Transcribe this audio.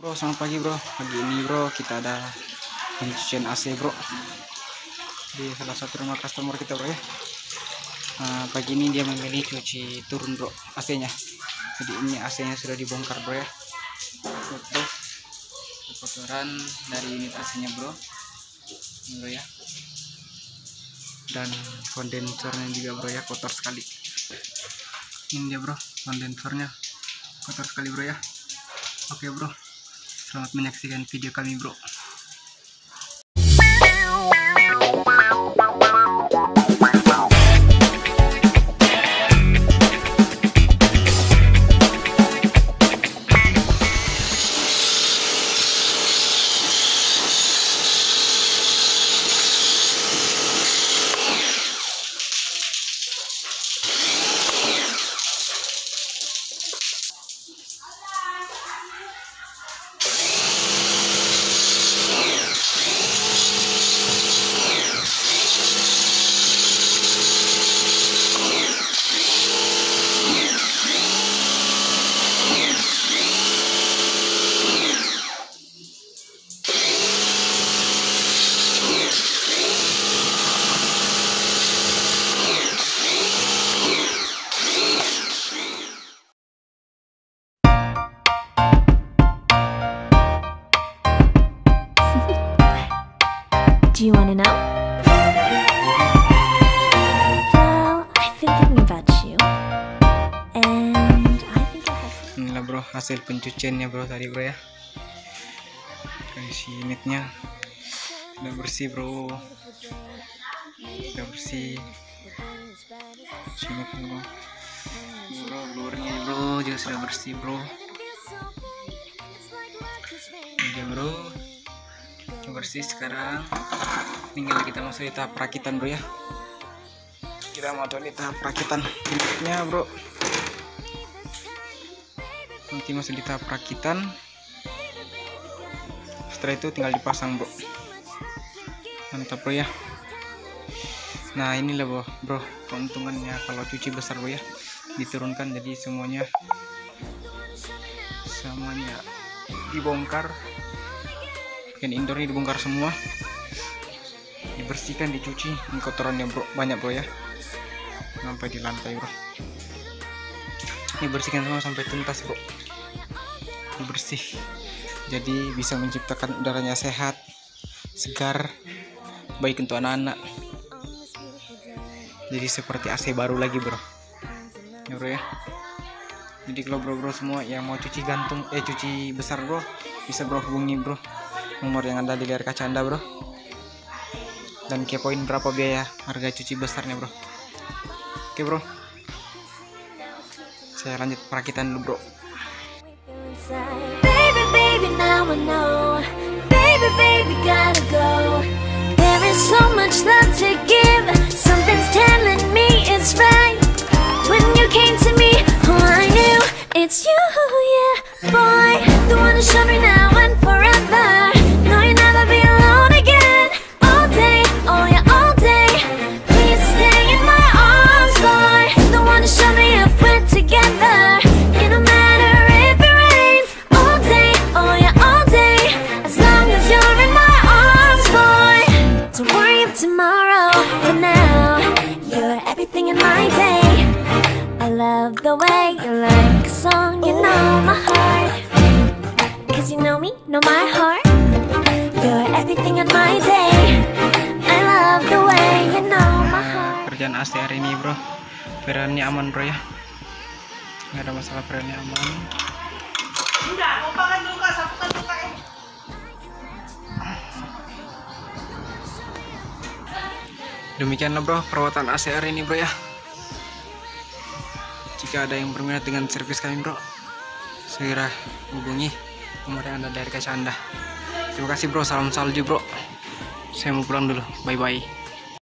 Bro, selamat pagi bro. Pagi ini bro kita ada pencucian AC bro di salah satu rumah customer kita bro ya. Pagi ini dia memilih cuci turun bro AC nya. Jadi ini AC nya sudah dibongkar bro ya. Bro, kotoran dari unit AC nya bro ini bro ya. Dan kondensornya juga bro ya, kotor sekali. Ini dia bro, kondensornya kotor sekali bro ya. Oke bro, selamat menyaksikan video kami bro. Do you want to know? Well, I've been thinking about you, and I think I have. Inilah bro hasil pencuciannya bro tadi bro ya. Kondisi unitnya sudah bersih bro, sudah bersih. Sini bro, luarnya bro juga sudah bersih bro. Ini bro, bersih sekarang. Tinggal kita masuk di tahap perakitan bro ya. Kita mau di tahap perakitan unitnya bro. Nanti masuk di tahap perakitan. Setelah itu tinggal dipasang bro. Mantap bro ya. Nah inilah bro keuntungannya kalau cuci besar bro ya. Diturunkan jadi semuanya dibongkar. Bagian indoor ini dibongkar semua, dibersihkan, dicuci. Ini kotorannya bro banyak bro ya, sampai di lantai bro. Ini bersihkan semua sampai tuntas bro, ini bersih. Jadi bisa menciptakan udaranya sehat, segar, baik untuk anak-anak. Jadi seperti AC baru lagi bro ya bro ya. Jadi kalau bro semua yang mau cuci gantung cuci besar bro, bisa bro hubungi bro nomor yang ada di layar kaca Anda bro, dan kepoin berapa biaya harga cuci besarnya bro. Oke bro, saya lanjut perakitan dulu bro. Baby, baby, now I know. Baby, baby, gotta go. There is so much love to give. Something's telling me it's right. When you came to me, oh, I knew it's you, yeah, boy. The one to show me now and forever. No, you'll never be alone again. All day, oh yeah, all day. Please stay in my arms, boy. The one to show me if we're together. It don't matter if it rains. All day, oh yeah, all day. As long as you're in my arms, boy. Don't worry about tomorrow. For now, you're everything in my day. I love the way you like a song. You know my heart. Cause you know me, know my heart. You're everything in my day. I love the way you know my heart. Kerjaan AC hari ini bro, perannya aman bro ya, nggak ada masalah, perannya aman. Enggak, mau makan dulu kak, sapukan dulu kak. Demikianlah bro perawatan AC hari ini bro ya. Jika ada yang berminat dengan servis kami bro, segera hubungi nomor yang ada dari kaca Anda. Terima kasih bro, salam salju bro. Saya mau pulang dulu, bye bye.